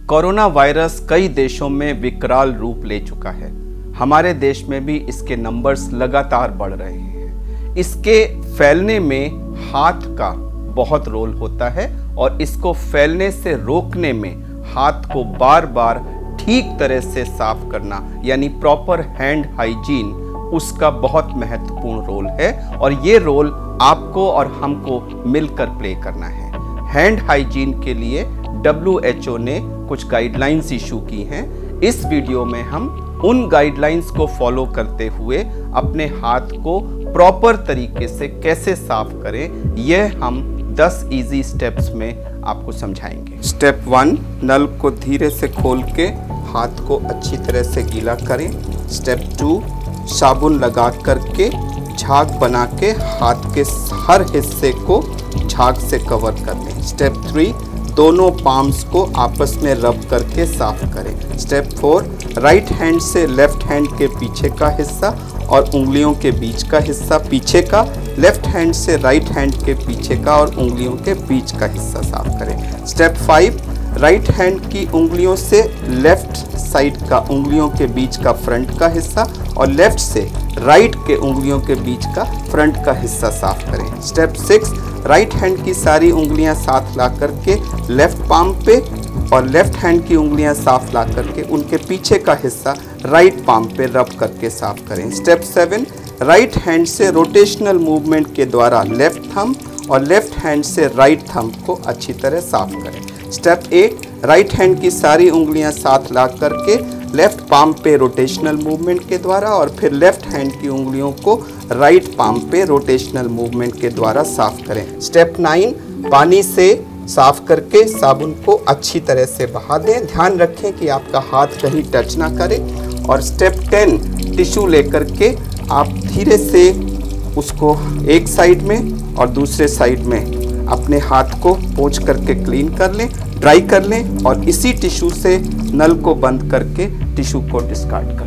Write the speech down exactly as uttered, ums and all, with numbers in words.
Corona virus कई देशों में विकराल रूप ले चुका है। हमारे देश में भी इसके नंबर्स लगातार बढ़ रहे हैं। इसके फैलने में हाथ का बहुत रोल होता है और इसको फैलने से रोकने में हाथ को बार बार ठीक तरह से साफ करना यानी प्रॉपर हैंड हाइजीन उसका बहुत महत्वपूर्ण रोल है और ये रोल आपको और हमको मिलकर प्ले करना है। हैंड हाइजीन के लिए डब्ल्यू एच ओ ने कुछ गाइडलाइंस इशू की हैं। इस वीडियो में हम उन गाइडलाइंस को फॉलो करते हुए अपने हाथ को प्रॉपर तरीके से कैसे साफ करें, यह हम दस इजी स्टेप्स में आपको समझाएंगे। स्टेप वन, नल को धीरे से खोल के हाथ को अच्छी तरह से गीला करें। स्टेप टू, साबुन लगा करके झाग बना के हाथ के हर हिस्से को झाग से कवर कर लें। स्टेप थ्री, दोनों पाम्स को आपस में रब करके साफ करें। स्टेप फोर, राइट हैंड से लेफ्ट हैंड के पीछे का हिस्सा और उंगलियों के बीच का हिस्सा पीछे का, लेफ्ट हैंड से राइट हैंड के पीछे का और उंगलियों के बीच का हिस्सा साफ करें। स्टेप फाइव, राइट हैंड की उंगलियों से लेफ्ट साइड का उंगलियों के बीच का फ्रंट का हिस्सा और लेफ्ट से राइट के उंगलियों के बीच का फ्रंट का हिस्सा साफ करें। स्टेप सिक्स, राइट हैंड की सारी उंगलियां साथ ला करके लेफ्ट पाम पे और लेफ्ट हैंड की उंगलियां साफ ला करके उनके पीछे का हिस्सा राइट पाम पे रब करके साफ करें। स्टेप सेवन, राइट हैंड से रोटेशनल मूवमेंट के द्वारा लेफ्ट थंब और लेफ्ट हैंड से राइट थंब को अच्छी तरह साफ करें। स्टेप एट, राइट हैंड की सारी उंगलियां साथ ला करके लेफ्ट पाम पे रोटेशनल मूवमेंट के द्वारा और फिर लेफ्ट हैंड की उंगलियों को राइट पाम पे रोटेशनल मूवमेंट के द्वारा साफ करें। स्टेप नाइन, पानी से साफ करके साबुन को अच्छी तरह से बहा दें। ध्यान रखें कि आपका हाथ कहीं टच ना करे। और स्टेप टेन, टिश्यू लेकर के आप धीरे से उसको एक साइड में और दूसरे साइड में अपने हाथ को पोंछ करके क्लीन कर लें, ड्राई कर लें और इसी टिश्यू से नल को बंद करके टिश्यू को डिस्कार्ड कर